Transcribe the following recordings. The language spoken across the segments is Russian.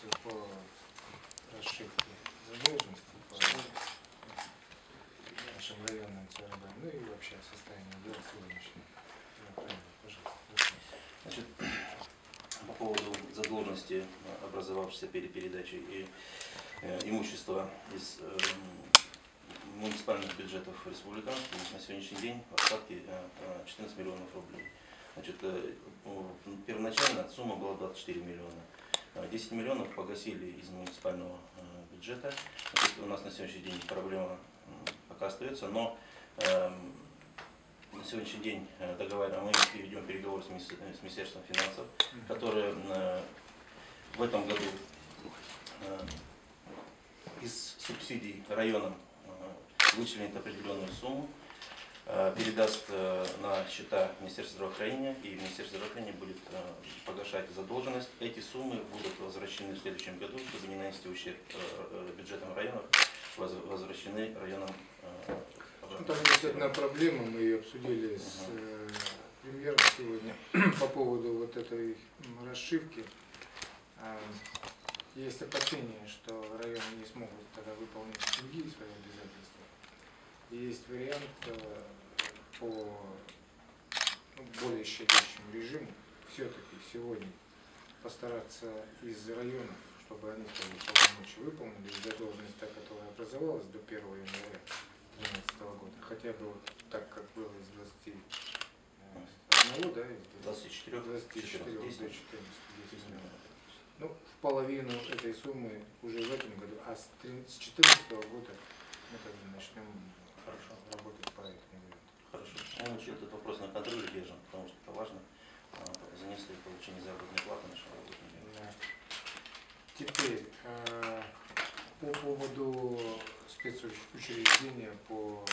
информацию по расшивке задолженности по нашим районным ЦРБ, ну и вообще о состоянии дел сегодняшнего. Пожалуйста. Значит, по поводу задолженности, образовавшейся перед передачей имущества из муниципальных бюджетов республиканских, на сегодняшний день остатки 14 миллионов рублей. Значит, первоначально сумма была 24 миллиона. 10 миллионов погасили из муниципального бюджета. Значит, у нас на сегодняшний день проблема пока остается, но на сегодняшний день мы ведем переговоры с Министерством финансов, которое в этом году из субсидий районам вычленит определенную сумму, передаст на счета Министерства здравоохранения, и Министерство здравоохранения будет погашать задолженность. Эти суммы будут возвращены в следующем году, чтобы не нанести ущерб бюджетам районов, возвращены районам. Там есть одна проблема, мы ее обсудили с премьером сегодня по поводу вот этой расшивки. Есть опасения, что районы не смогут тогда выполнить другие свои обязательства. И есть вариант по более щадящему режиму все-таки сегодня постараться из районов, чтобы они свои полномочия выполнили, задолженность, та, которая образовалась до 1 января 2012 года, хотя бы вот так, как было из 21, да, из 24 до 14, 10 миллионов. Ну, половину этой суммы уже в этом году, а с 2014 года мы тогда начнем работать по этому варианту. Хорошо. Мы этот вопрос на контроле держим, потому что это важно. Занесли получение заработной платы нашим работникам. Да. Теперь по поводу спецучреждения по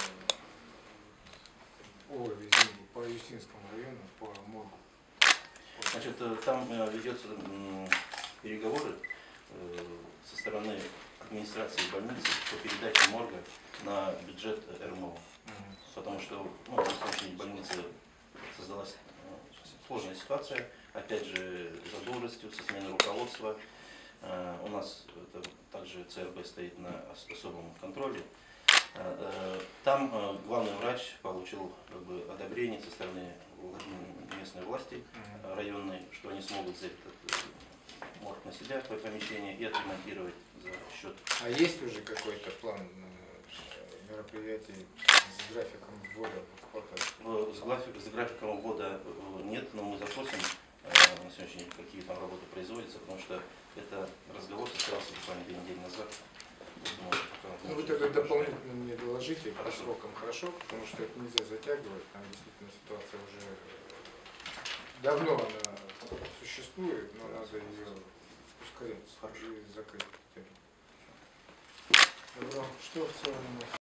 Юстинскому району, по моргу. Значит, там ведется переговоры со стороны администрации больницы по передаче морга на бюджет РМО. Потому что на сегодняшний день больнице создалась сложная ситуация, опять же, задолженностью, со сменой руководства. У нас также ЦРБ стоит на особом контроле. Там главный врач получил одобрение со стороны местной власти районной, что они смогут взять этот морг на себя, по помещение, и отремонтировать за счет. А есть уже какой-то план мероприятий с графиком ввода в эксплуатацию? С графиком ввода нет, но мы запросим на сегодняшний день, какие там работы производятся, потому что это разговор состоялся буквально 2 недели назад. Ну, вы тогда дополнительно мне доложите по срокам, хорошо, потому что это нельзя затягивать, там действительно ситуация уже давно она существует, но надо ее ускорять и закрыть. Добро. Что в целом у нас?